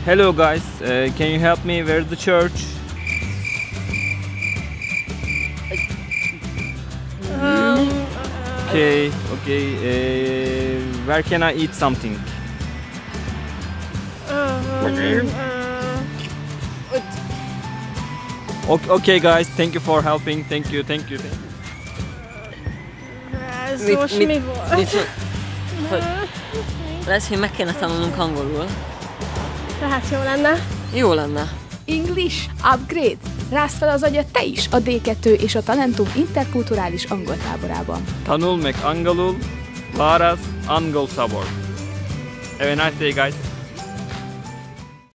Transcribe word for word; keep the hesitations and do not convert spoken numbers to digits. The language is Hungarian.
Hello guys, uh, can you help me? Where's the church? Um, Okay, okay. Uh, where can I eat something? um, Okay, okay guys, thank you for helping. Thank you, thank you, thank you. Ez Mit- most mit- mi volt? mit szó- hogy- Lesz, hogy meg kéne tanulnunk angolul. Tehát jó lenne. Jó lenne. English Upgrade! Rázd fel az agyat te is a dé kettő és a Talentum interkulturális angol táborában. Tanul meg angolul, válasz angol szabor. Have a nice day guys.